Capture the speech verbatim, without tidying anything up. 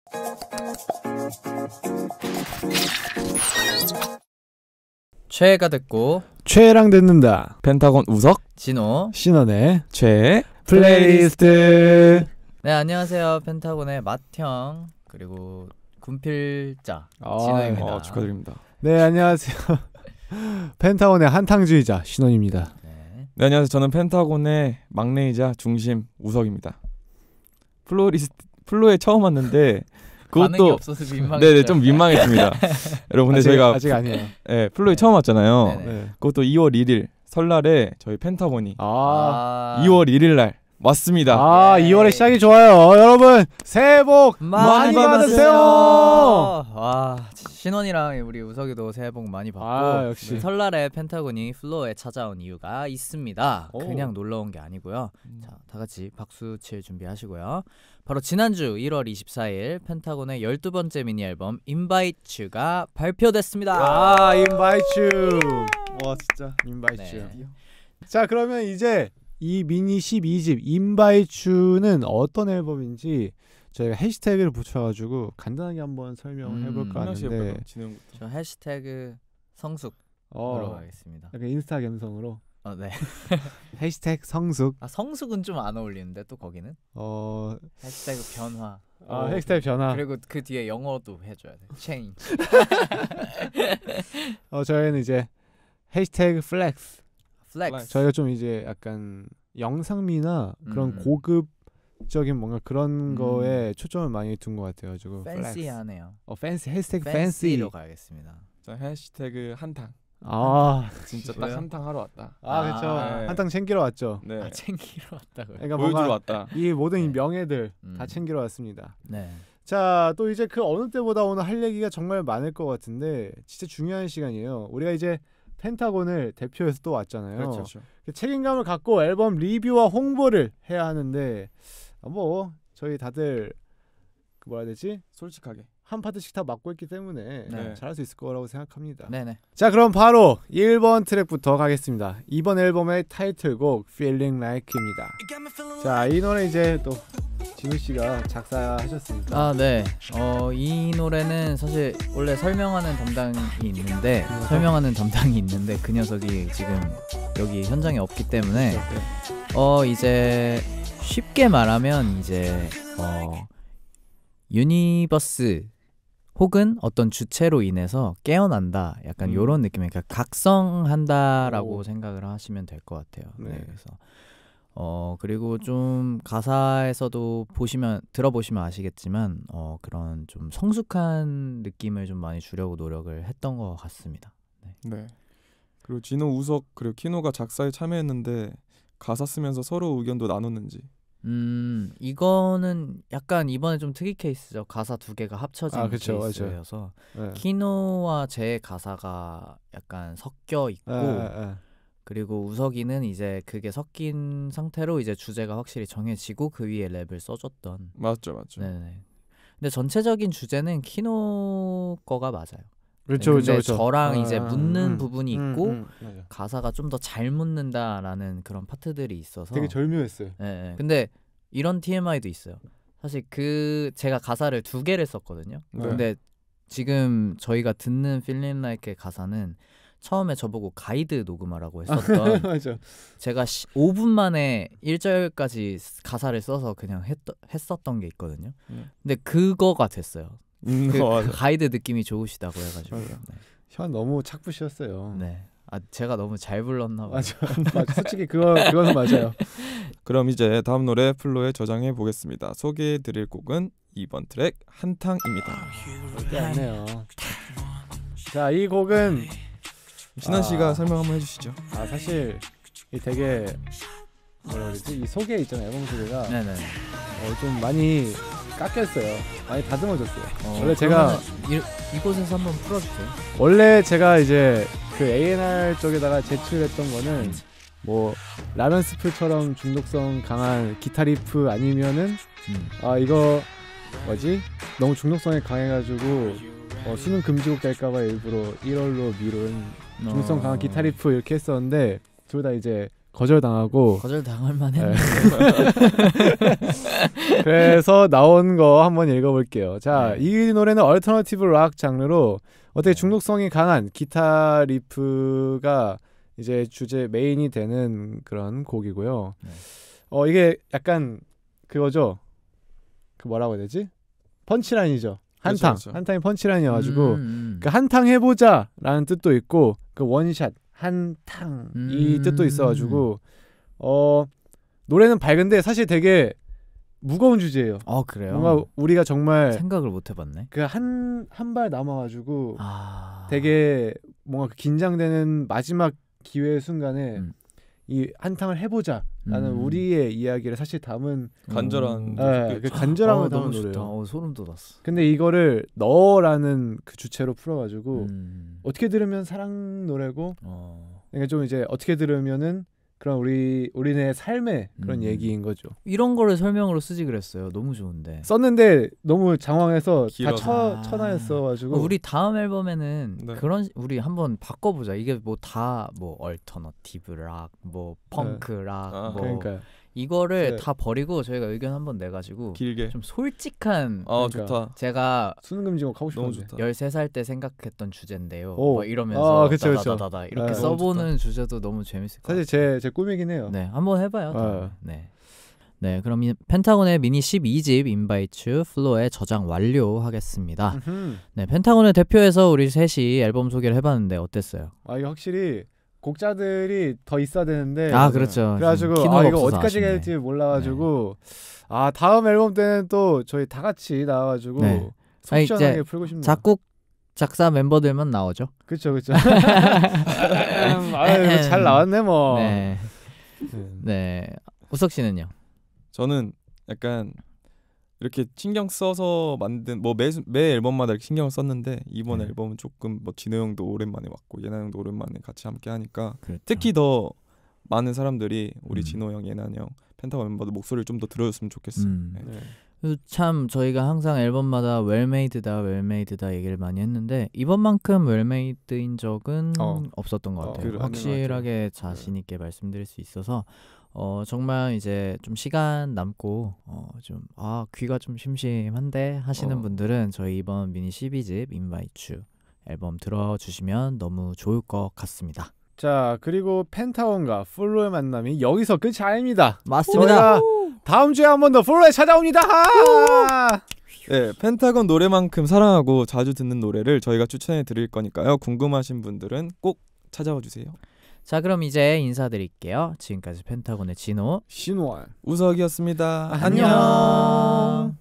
최애가 듣고 최애랑 듣는다. 펜타곤 우석 진호 신원의 최애 플레이리스트. 네, 안녕하세요. 펜타곤의 맏형 그리고 군필자 아, 진호입니다. 어, 축하드립니다. 네, 안녕하세요. 펜타곤의 한탕주의자 신원입니다. 네. 네, 안녕하세요. 저는 펜타곤의 막내이자 중심 우석입니다. 플로리스트 플로에 처음 왔는데 반응이 그것도 없어서 민망했어요. 네네 좀 민망했습니다. 여러분 근데 아직, 저희가 아직 아니에요. 네, 플로에 처음 왔잖아요. 네네. 네. 그것도 이월 일일 설날에 저희 펜타곤이 아, 아, 이월 일일 날 왔습니다. 아 예. 이월의 시작이 좋아요. 여러분 새해 복 많이, 많이 받으세요. 와, 신원이랑 우리 우석이도 새해 복 많이 받고 아, 역시. 설날에 펜타곤이 플로어에 찾아온 이유가 있습니다. 오. 그냥 놀러 온 게 아니고요. 음. 자, 다 같이 박수 칠 준비하시고요. 바로 지난주 일월 이십사일 펜타곤의 열두 번째 미니 앨범 인바이츠가 발표됐습니다. 아, 인바이츠. 와 진짜 인바이츠. 네. 자, 그러면 이제 이 미니 십이 집 인바이츠는 어떤 앨범인지 저희가 해시태그를 붙여가지고 간단하게 한번 설명을 음, 해볼까 하나씩 하는데 해볼까요? 진행부터. 저 해시태그 성숙으로 어, 가겠습니다. 약간 인스타 감성으로 어, 네. 해시태그 성숙. 아, 성숙은 좀 안 어울리는데 또 거기는 어, 해시태그 변화. 아, 어, 해시태그 변화. 그리고 그 뒤에 영어도 해줘야 돼. change. 어, 저희는 이제 해시태그 플렉스. flex. 저희가 좀 이제 약간 영상미나 그런 음. 고급적인 뭔가 그런 음. 거에 초점을 많이 둔 것 같아요. 지금 팬시하네요. 어, 팬시 해시태그 팬시. 팬시로 가겠습니다. 자 해시태그 한탕. 아, 진짜 딱 뭐요? 한탕 하러 왔다. 아, 그렇죠. 네. 한탕 챙기러 왔죠. 네. 아, 챙기러 왔다고요. 그러니까 보여주러 뭔가 왔다. 이 모든 이 네. 명예들 음. 다 챙기러 왔습니다. 네. 자, 또 이제 그 어느 때보다 오늘 할 얘기가 정말 많을 것 같은데 진짜 중요한 시간이에요. 우리가 이제 펜타곤을 대표해서 또 왔잖아요. 그렇죠. 그렇죠. 그 책임감을 갖고 앨범 리뷰와 홍보를 해야 하는데 아, 뭐 저희 다들 그 뭐라 해야 되지? 솔직하게. 한 파트씩 다 맡고 있기 때문에 네. 잘할 수 있을 거라고 생각합니다. 네네. 자, 그럼 바로 일 번 트랙부터 가겠습니다. 이번 앨범의 타이틀곡 Feeling Like입니다. 자, 이 노래 이제 또 진우 씨가 작사하셨습니까? 아, 네. 어, 이 노래는 사실 원래 설명하는 담당이 있는데 그 녀석? 설명하는 담당이 있는데 그 녀석이 지금 여기 현장에 없기 때문에 네. 어 이제 쉽게 말하면 이제 어 유니버스 혹은 어떤 주체로 인해서 깨어난다. 약간 음. 요런 느낌. 그러니까 각성한다라고 오. 생각을 하시면 될 것 같아요. 네. 네. 그래서 어 그리고 좀 가사에서도 보시면 들어보시면 아시겠지만 어 그런 좀 성숙한 느낌을 좀 많이 주려고 노력을 했던 것 같습니다. 네. 그리고 진호 우석 그리고 키노가 작사에 참여했는데 가사 쓰면서 서로 의견도 나눴는지. 음 이거는 약간 이번에 좀 특이 케이스죠. 가사 두 개가 합쳐진 아, 그쵸, 맞아요. 케이스여서 네. 키노와 제 가사가 약간 섞여 있고 아, 아, 아. 그리고 우석이는 이제 그게 섞인 상태로 이제 주제가 확실히 정해지고 그 위에 랩을 써줬던. 맞죠, 맞죠. 네네. 근데 전체적인 주제는 키노 거가 맞아요. 그렇죠, 근데 그렇죠, 그렇죠. 저랑 아, 이제 묻는 음, 부분이 음, 있고 음, 맞아. 가사가 좀 더 잘 묻는다라는 그런 파트들이 있어서. 되게 절묘했어요. 예, 예. 근데 이런 티엠아이도 있어요. 사실 그 제가 가사를 두 개를 썼거든요. 네. 근데 지금 저희가 듣는 Feeling Like의 가사는 처음에 저보고 가이드 녹음하라고 했었던 맞아. 제가 오 분 만에 일 절까지 가사를 써서 그냥 했, 했었던 게 있거든요. 음. 근데 그거가 됐어요. 음, 그, 어, 그 맞아. 가이드 느낌이 좋으시다고 해가지고. 맞아. 네. 현 너무 착붙이었어요. 네. 아 제가 너무 잘 불렀나 봐요. 맞아, 맞아. 솔직히 그거 그거는 맞아요. 그럼 이제 다음 노래 플로에 저장해 보겠습니다. 소개해 드릴 곡은 이번 트랙 한탕입니다. 절대 안 해요. 자, 이 곡은 신한 씨가 아. 설명 한번 해주시죠. 아 사실 이 되게 뭐라 그러지? 이 소개 있잖아요. 앨범 소개가 네네. 어, 좀 많이 깎였어요. 많이 다듬어졌어요. 어, 원래 제가 그러면은 이, 이곳에서 한번 풀어주세요. 원래 제가 이제 그 에이엔알 쪽에다가 제출했던 거는 뭐 라면 스프처럼 중독성 강한 기타 리프 아니면은 음. 아 이거 뭐지? 너무 중독성이 강해가지고 어, 수능 금지곡 될까봐 일부러 일월로 미룬 중독성 강한 기타 리프 이렇게 했었는데 둘 다 이제 거절당하고 거절 당할 만했네. 네. 그래서 나온 거 한번 읽어볼게요. 자, 네. 이 노래는 얼터너티브 락 장르로 어떻게 네. 중독성이 강한 기타 리프가 이제 주제 메인이 되는 그런 곡이고요. 네. 어 이게 약간 그거죠. 그 뭐라고 해야 되지? 펀치라인이죠. 한탕. 그렇죠, 그렇죠. 한탕이 펀치라인이어가지고 음, 음. 그 한탕 해보자라는 뜻도 있고 그 원샷 한탕 이 음. 뜻도 있어가지고 어 노래는 밝은데 사실 되게 무거운 주제예요. 어 그래요? 뭔가 우리가 정말 생각을 못 해봤네. 그 한 한 발 남아가지고 아 되게 뭔가 그 긴장되는 마지막 기회의 순간에 음. 이 한탕을 해보자라는 음. 우리의 이야기를 사실 담은 간절한 네, 그- 그 간절함을 어, 담은 너무 좋다. 노래예요. 어, 소름 돋았어. 근데 이거를 너라는 그 주체로 풀어가지고 음. 어떻게 들으면 사랑 노래고 어. 그러니까 좀 이제 어떻게 들으면은 그런 우리 우리네 삶의 그런 음. 얘기인 거죠. 이런 거를 설명으로 쓰지 그랬어요. 너무 좋은데. 썼는데 너무 장황해서 다 길어서. 쳐, 쳐놔였어가지고 어, 우리 다음 앨범에는 네. 그런 우리 한번 바꿔보자. 이게 뭐 다 뭐 얼터너티브 락, 뭐 펑크 락, 아, 뭐 그러니까 이거를 네. 다 버리고 저희가 의견 한번 내가지고 길게. 좀 솔직한 아 그러니까. 좋다. 제가 수능 금지곡 하고 너무 싶은데. 좋다. 열세 살 때 생각했던 주제인데요. 오. 뭐 이러면서 아, 그쵸, 그쵸. 다다다다 이렇게 네. 써보는 주제도 너무 재밌을 것 사실 같아요. 제 제 꿈이긴 해요. 네, 한번 해봐요. 다음에. 어. 네. 네, 그럼 이 펜타곤의 미니 십이 집 인바이츠 플로에 저장 완료하겠습니다. 음흠. 네, 펜타곤을 대표해서 우리 셋이 앨범 소개를 해봤는데 어땠어요? 아 이게 확실히 곡자들이 더 있어야 되는데 아, 그렇죠. 그래가지고 좀 아 키노가 이거 없어서 어디까지 아쉽네. 갈지 몰라가지고 아 다음 앨범 때는 또 저희 다 같이 나와가지고 네. 속 아니, 시원하게 이제 풀고 싶네요. 작곡 작사 멤버들만 나오죠. 그쵸 그쵸. 아유 잘 나왔네 뭐. 네, 네. 네. 우석 씨는요? 저는 약간 이렇게 신경 써서 만든 뭐 매 매 앨범마다 이렇게 신경을 썼는데 이번 네. 앨범은 조금 뭐 진호 형도 오랜만에 왔고 예나 형도 오랜만에 같이 함께 하니까 그렇죠. 특히 더 많은 사람들이 우리 음. 진호 형, 예나 형, 펜타곤 멤버들 목소리를 좀 더 들어줬으면 좋겠어요. 음. 네. 네. 그리고 참 저희가 항상 앨범마다 웰메이드다 웰메이드다 얘기를 많이 했는데 이번만큼 웰메이드인 적은 어. 없었던 것 어, 같아요. 그래, 확실하게 자신 있게 말씀드릴 수 있어서 어, 정말 이제 좀 시간 남고 어, 좀 아 귀가 좀 심심한데 하시는 어. 분들은 저희 이번 미니 십이 집 인바이츄 앨범 들어주시면 너무 좋을 것 같습니다. 자 그리고 펜타곤과 플로의 만남이 여기서 끝이 아닙니다. 맞습니다. 저희가 다음 주에 한 번 더 플로에 찾아옵니다. 네, 펜타곤 노래만큼 사랑하고 자주 듣는 노래를 저희가 추천해 드릴 거니까요. 궁금하신 분들은 꼭 찾아와 주세요. 자 그럼 이제 인사드릴게요. 지금까지 펜타곤의 진호 신원 우석이었습니다. 안녕.